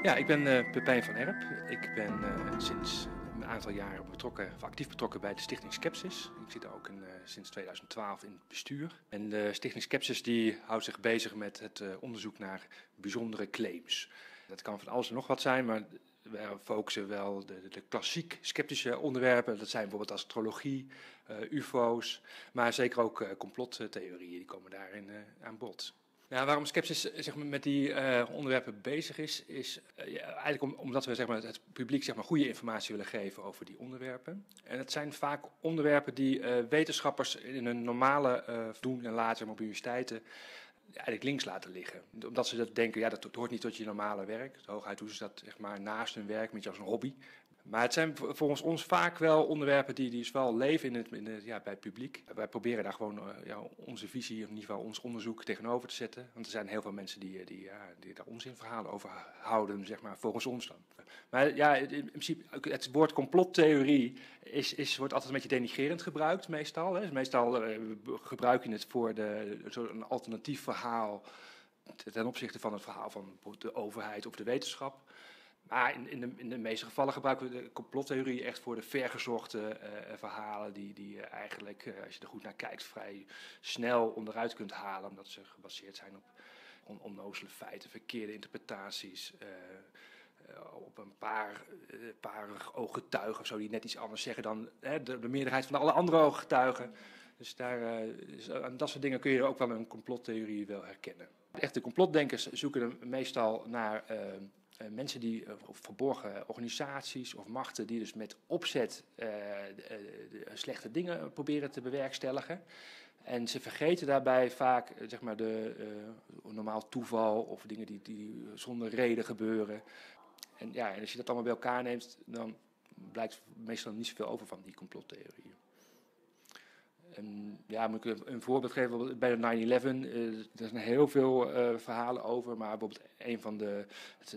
Ja, ik ben Pepijn van Erp. Ik ben sinds een aantal jaren actief betrokken bij de Stichting Skepsis. Ik zit daar ook sinds 2012 in het bestuur. En de Stichting Skepsis die houdt zich bezig met het onderzoek naar bijzondere claims. Dat kan van alles en nog wat zijn, maar wij focussen wel de klassiek sceptische onderwerpen. Dat zijn bijvoorbeeld astrologie, ufo's, maar zeker ook complottheorieën, die komen daarin aan bod. Ja, waarom Skepsis zeg maar, met die onderwerpen bezig is eigenlijk omdat we zeg maar, het publiek zeg maar, goede informatie willen geven over die onderwerpen. En het zijn vaak onderwerpen die wetenschappers in hun normale doen en laten op universiteiten eigenlijk links laten liggen. Omdat ze dat denken, ja, dat hoort niet tot je normale werk. Hooguit doen ze dat zeg maar, naast hun werk, een beetje als een hobby. Maar het zijn volgens ons vaak wel onderwerpen die dus wel leven bij het publiek. Wij proberen daar gewoon onze visie, in ieder geval ons onderzoek tegenover te zetten. Want er zijn heel veel mensen die daar onzinverhalen over houden, zeg maar, volgens ons dan. Maar ja, in principe, het woord complottheorie wordt altijd een beetje denigrerend gebruikt meestal. Hè. Dus meestal gebruik je het voor een alternatief verhaal ten opzichte van het verhaal van de overheid of de wetenschap. Maar in de meeste gevallen gebruiken we de complottheorie echt voor de vergezochte verhalen die eigenlijk, als je er goed naar kijkt, vrij snel onderuit kunt halen. Omdat ze gebaseerd zijn op onnozele feiten, verkeerde interpretaties, op een paar ooggetuigen of zo die net iets anders zeggen dan de meerderheid van alle andere ooggetuigen. Dus aan dat soort dingen kun je ook wel een complottheorie wel herkennen. Echte complotdenkers zoeken meestal naar mensen of verborgen organisaties of machten die dus met opzet slechte dingen proberen te bewerkstelligen. En ze vergeten daarbij vaak zeg maar normaal toeval of dingen die zonder reden gebeuren. En ja, en als je dat allemaal bij elkaar neemt, dan blijkt meestal niet zoveel over van die complottheorieën. En ja, moet ik een voorbeeld geven? Bij de 9/11, er zijn heel veel verhalen over, maar bijvoorbeeld een van de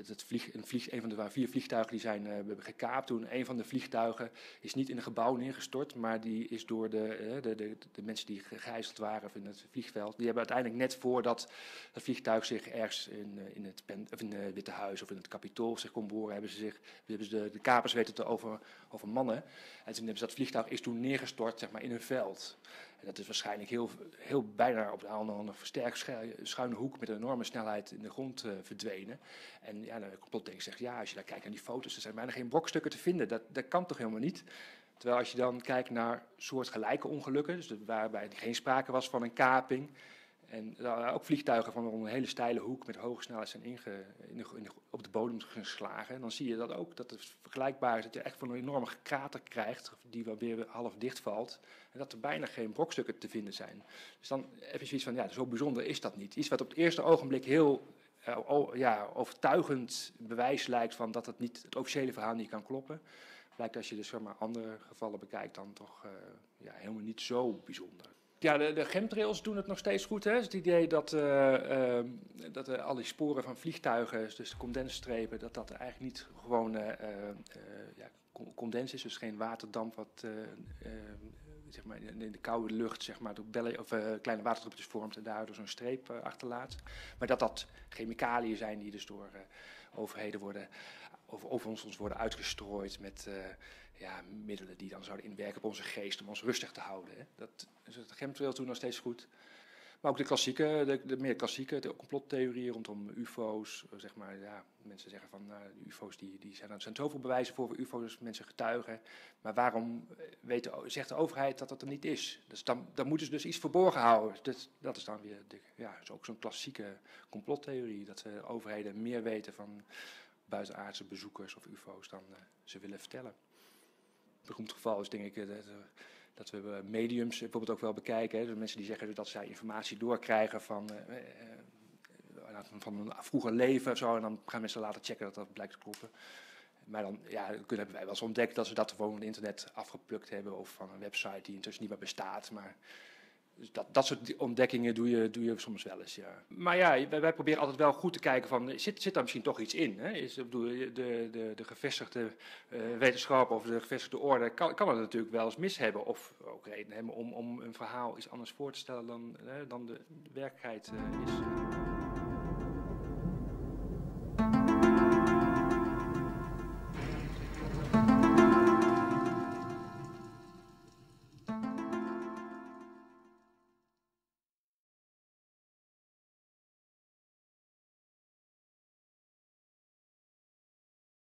4 vliegtuigen die zijn gekaapt toen. Een van de vliegtuigen is niet in een gebouw neergestort, maar die is door de mensen die gegijzeld waren in het vliegveld. Die hebben uiteindelijk net voordat het vliegtuig zich ergens in het Witte Huis of in het Capitool zich kon boren, hebben ze de kapers weten te overmannen. En toen hebben ze dat vliegtuig is toen neergestort zeg maar, in een veld. En dat is waarschijnlijk heel bijna op een versterkt schuine hoek met een enorme snelheid in de grond verdwenen. En ja, de complotdenker zegt, ja, als je daar kijkt naar die foto's, er zijn bijna geen brokstukken te vinden. Dat kan toch helemaal niet? Terwijl als je dan kijkt naar soortgelijke ongelukken, dus waarbij geen sprake was van een kaping, en ook vliegtuigen van een hele steile hoek met hoge snelheid zijn op de bodem geslagen. En dan zie je dat ook, dat het vergelijkbaar is, dat je echt van een enorme krater krijgt, die wel weer half dicht valt. En dat er bijna geen brokstukken te vinden zijn. Dus dan heb je zoiets van, ja, zo bijzonder is dat niet. Iets wat op het eerste ogenblik heel overtuigend bewijs lijkt van dat het officiële verhaal niet kan kloppen. Blijkt als je dus zeg maar, andere gevallen bekijkt dan toch helemaal niet zo bijzonder. Ja, de chemtrails doen het nog steeds goed. Hè? Dus het idee dat al die sporen van vliegtuigen, dus de condensstrepen, dat eigenlijk niet gewoon condens is. Dus geen waterdamp wat zeg maar in de koude lucht zeg maar, kleine waterdruppeltjes vormt en daardoor zo'n streep achterlaat. Maar dat chemicaliën zijn die dus door overheden over ons worden uitgestrooid met middelen die dan zouden inwerken op onze geest om ons rustig te houden. Hè. Dus het chemtrails doen nog steeds goed. Maar ook de meer klassieke complottheorieën rondom ufo's. Zeg maar, ja, mensen zeggen van de ufo's er zijn zoveel bewijzen voor ufo's, dus mensen getuigen. Maar waarom zegt de overheid dat dat er niet is? Dus dan moeten ze dus iets verborgen houden. Dus dat is dan weer is ook zo'n klassieke complottheorie. Dat de overheden meer weten van buitenaardse bezoekers of ufo's dan ze willen vertellen. Een beroemd geval is denk ik dat we mediums bijvoorbeeld ook wel bekijken. Hè. Dus mensen die zeggen dat zij informatie doorkrijgen van een vroeger leven of zo. En dan gaan mensen later checken dat dat blijkt te kloppen. Maar dan hebben wij wel eens ontdekt dat ze dat gewoon van het internet afgeplukt hebben. Of van een website die intussen niet meer bestaat. Maar dus dat soort ontdekkingen doe je soms wel eens, ja. Maar ja, wij proberen altijd wel goed te kijken van, zit daar misschien toch iets in? Hè? De gevestigde wetenschap of de gevestigde orde kan het natuurlijk wel eens mis hebben. Of ook reden hebben om een verhaal iets anders voor te stellen dan de werkelijkheid is.